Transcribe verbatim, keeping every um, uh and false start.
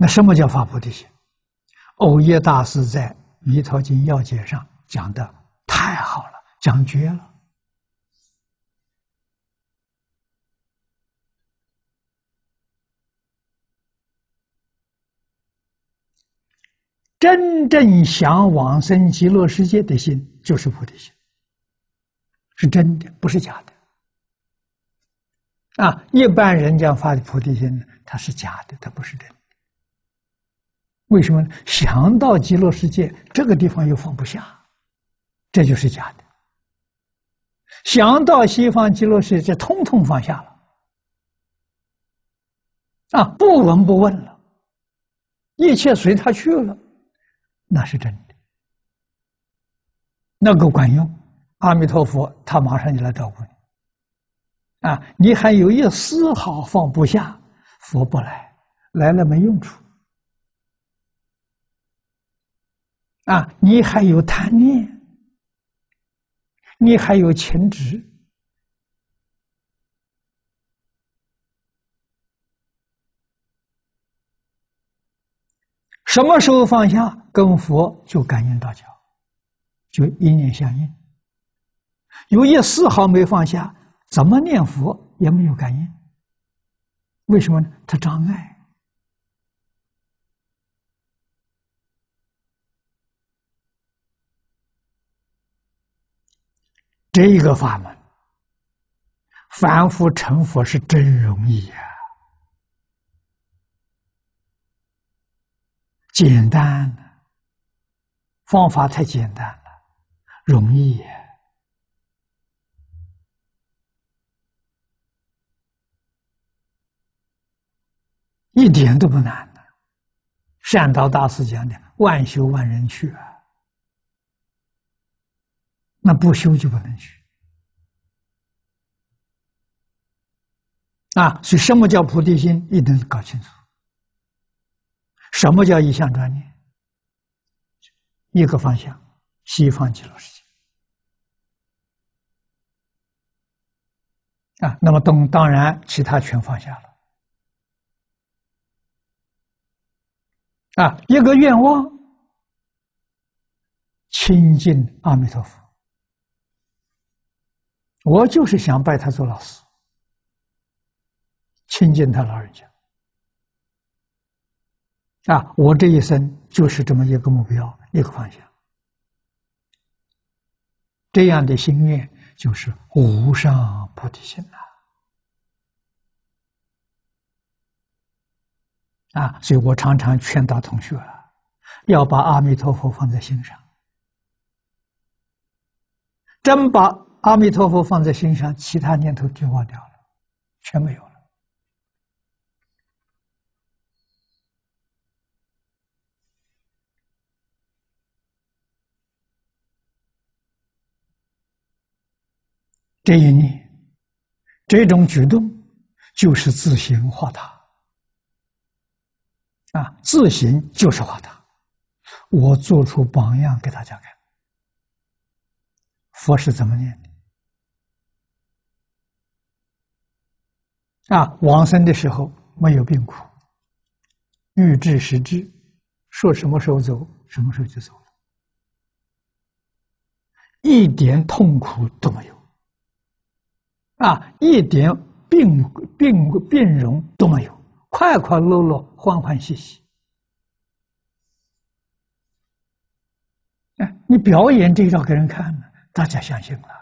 那什么叫发菩提心？藕益大师在《弥陀经要解》上讲的太好了，讲绝了。真正想往生极乐世界的心，就是菩提心，是真的，不是假的。啊，一般人讲发的菩提心呢，它是假的，它不是真的。为什么呢？想到极乐世界，这个地方又放不下，这就是假的。想到西方极乐世界，通通放下了，啊，不闻不问了，一切随他去了，那是真的，那个管用。阿弥陀佛，他马上就来照顾你。啊，你还有一丝毫放不下，佛不来，来了没用处。啊，你还有贪念，你还有情执，什么时候放下，跟佛就感应道交，就一念相应。有一丝毫没放下，怎么念佛也没有感应。为什么呢？它障碍。这个法门，凡夫成佛是真容易呀、啊，简单，方法太简单了，容易呀、啊。一点都不难的。善导大师讲的“万修万人去”啊。那不修就不能去啊！所以什么叫菩提心，一定搞清楚。什么叫一向专念？一个方向，西方极乐世界啊。那么当当然，其他全放下了啊。一个愿望，亲近阿弥陀佛。我就是想拜他做老师，亲近他老人家啊！我这一生就是这么一个目标，一个方向。这样的心愿就是无上菩提心呐！啊，所以我常常劝导同学啊，要把阿弥陀佛放在心上。真把阿弥陀佛放在心上，其他念头就忘掉了，全没有了。这一念，这种举动，就是自行化他。啊，自行就是化他。我做出榜样给大家看，佛是怎么念的？啊，往生的时候没有病苦，欲至时至，说什么时候走，什么时候就走了，一点痛苦都没有，啊，一点病病病容都没有，快快乐乐，欢欢喜喜。哎，你表演这一招给人看呢，大家相信了。